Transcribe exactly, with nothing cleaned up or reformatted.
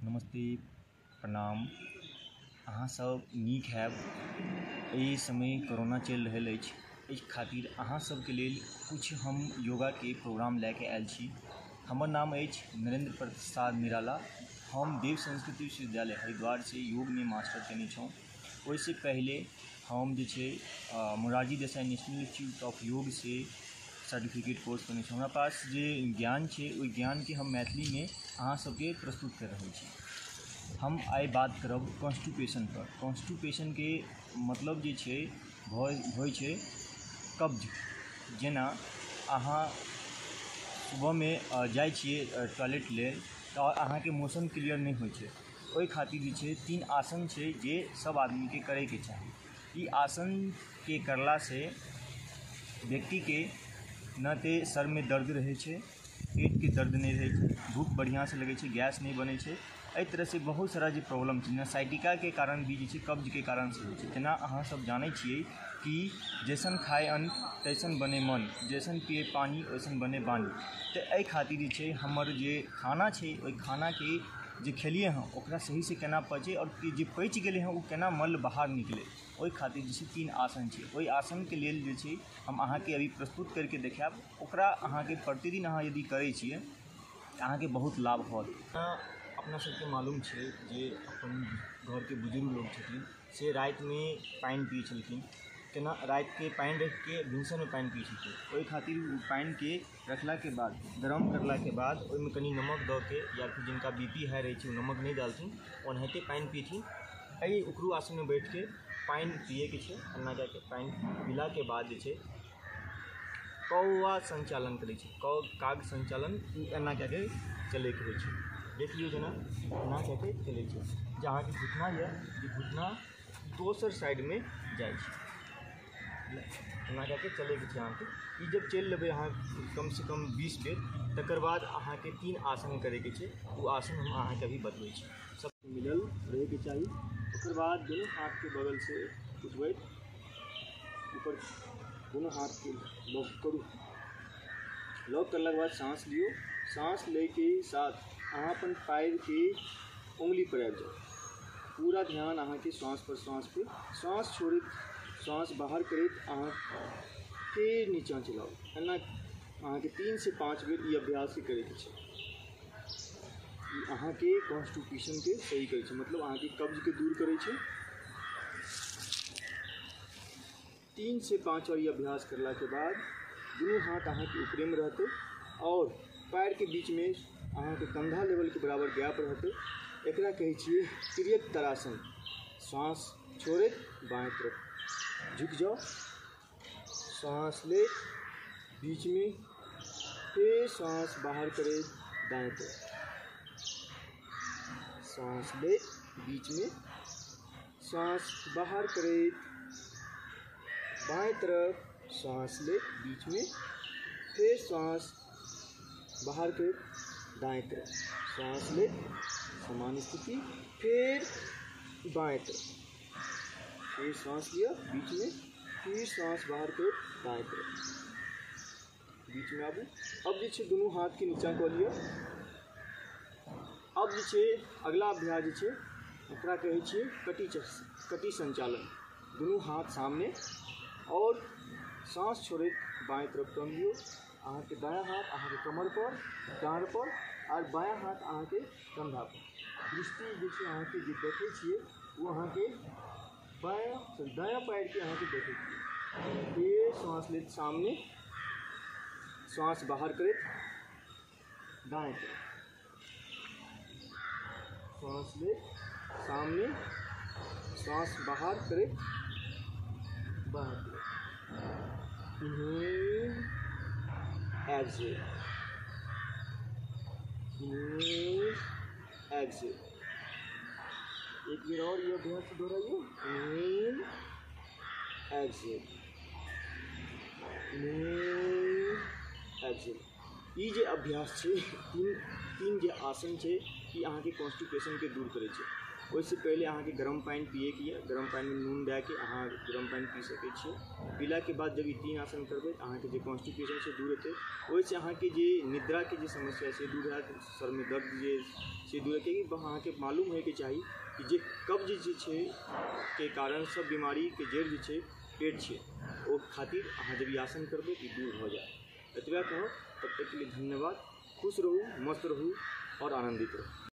नमस्ते, प्रणाम। अहाँ सब नीक हैब। एहि समय कोरोना चलि रहल अछि, एहि खातिर अहाँ सबके लेल कुछ हम योगा के प्रोग्राम लेके आयल छी। हमर नाम अछि नरेंद्र प्रसाद निराला। हम देव संस्कृत विश्वविद्यालय हरिद्वार से योग में मास्टर केने छौं। ओहिसे पहले हम जे छै Morarji Desai national institute of Yoga से सर्टिफिकेट कोर्स करने छौं। हमरा पास जे ज्ञान छै ओहि ज्ञान के हम मैथिली में अहाँ सबके प्रस्तुत कर रहल छी। हम आइ बात करब कॉन्स्टिपेशन पर। कॉन्स्टिपेशन के मतलब जे छै होइ छै कब्ज। जेना अहाँ सुबह में जाइ छियै टॉयलेट लेल तऽ अहाँके मोशन क्लियर नहि होइ छै, ओहि खातिर जे छै तीन आसन छै जे सब आदमी के करे के चाही। ई आसन के करला से व्यक्ति के न ते सर में दर्द रहै छै, पेट के दर्द नहीं रहै छै, भूख बढ़िया से लगे छै, गैस नहीं बने छै। एहि तरह से बहुत सारा जे प्रॉब्लम छै ना साइटिका के कारण भी जे छै कब्ज के कारण से होइ छै। जेना अहाँ सब जानै छियै कि जैसन खाए अन्न तैसन बने मन, जैसन पिए पानी वैसन बने बानी। तऽ एहि खातिर जे छै हमर जे खाना छै ओहि खाना के जे खेलिए हैं ओकरा सही से केना पचे और जे पचि गेले हैं वो केना मल बाहर निकले, ओहि खातिर जे छै तीन आसन छै। ओहि आसन के लेल जे छै हम अहाँ के अभी प्रस्तुत करके देखाएब। ओकरा अहाँ के प्रतिदिन अहाँ यदि करै छियै तऽ अहाँ के बहुत लाभ होत। अपना सबके मालूम छै जे अपन घर के बुजुर्ग लोग छथिन से राति में पानि पियै छलखिन। केना राति के पानि रख के भिनसर में पानि पियै छलखिन। ओहि खातिर पानि के रखला के बाद गरम करला के बाद ओहिमे कनी नमक दऽ के या फिर जिनका बीपी हाई रहै छै ओ नमक नहीं डालथिन, ओनाहिते पानि पीथिन। एहि उखरू आसन में बैठ के पानि पिए के छै। एना कऽ के पानि पीला के बाद जे छै कौआ संचालन करै छै, कौ काग संचालन एना कऽ के चलै के होइ छै। देख लियौ जेना एना कऽ के चलै छै जे अहाँके घुटना यऽ जे घुटना दोसर साइड में जाइ छै। एना कऽ के चलै के छै अहाँके। ई जब चलि लेबै अहाँ कम से कम बीस बेर, तकर बाद अहाँके तीन आसन करे के छै। वो आसन हम अहाँके अभी बतबै छी। सब मिलल रहे के चाही। ओकर बाद दोनों हाथ के बगल से उठबै, ऊपर दोनों हाथ के लॉक करू। लॉक करला के बाद सांस लियो। सांस ले के साथ अहाँ अपन पैर के उंगली पर आबि जाओ। पूरा ध्यान अहाँ के श्वास पर श्वास पे। श्वास छोड़ैत श्वास बाहर करैत अहाँ फेर नीचा चलाओ। एना अहाँ के तीन से पाँच बेर ई अभ्यास करे के छै। ई अहाँ के कॉन्स्टिपेशन के सही करे छै, मतलब अहाँ के कब्ज के दूर करे छै। तीन से पाँच बार ये अभ्यास करला के बाद दोनों हाथ अहाँ के ऊपरे में रहते और पैर के बीच में अहाँ के कंधा लेवल के बराबर गैप रहते। एकरा कहै छियै त्रियक्तासन। सांस छोड़ैत बाएं तरफ झुक जाओ, सांस ले बीच में, फिर सांस बाहर करे दाएं तरफ, सांस ले बीच में, सांस बाहर करे बाएं तरफ, सांस ले बीच में, फिर सांस बाहर करे दाएं तरफ, सांस ले समान स्थिति, फिर बाएं तरफ, फिर सांस लिया बीच में, फिर सांस बाहर करे दाएं तरफ, बीच में आबू। अब जे छै दोनों हाथ के नीचा कऽ लिया। अब जे छै अगला अभ्यास जे छै ओकरा कहै छियै कटी कटी संचालन। दोनों हाथ सामने और सांस छोड़ैत बाएं तरफ कम लियो। अहाँ के दायां हाथ अहाँ के कमर पर, डाँड़ पर और बायां हाथ अहाँ के कंधा पर। दृष्टि जे छै अहाँ के जे देखै छियै वो अहाँ के बायां सॉरी दायां पैर के अहाँ के देखै छियै। फिर सांस लेत सामने, सांस बाहर करैत दाएं तरफ, सांस ले सामने, सांस बाहर करैत बाएं तरफ। Inhale exhale, inhale exhale. एक बार और ये अभ्यास दोहराइए। Inhale exhale, inhale exhale. ई जे अभ्यास छै तीन तीन जे आसन छै ई अहाँ के कॉन्स्टिपेशन के दूर करे छै। ओहिसे पहले अहाँ के गरम पानी पिए के ये, गरम पानी में नून दे के अहाँ गरम पानी पी सकै छियै। पीला के बाद जब ई तीन आसन करबै तऽ अहाँके जे कॉन्स्टिपेशन से दूर हेतै, ओहिसँ अहाँके जे निद्रा के जे समस्या से दूर हैत, सर में दर्द जे से दूर हेतै। अहाँके मालूम होइके चाही कि जे कब्ज जे छै के कारण सब बीमारी के जड़ जे छै पेट छै, ओ खातिर अहाँ जब ई आसन करबै तऽ दूर भऽ जायत। एतबे कहब, तब तक के लिए धन्यवाद। खुश रहू, मस्त रहू और आनंदित रहू।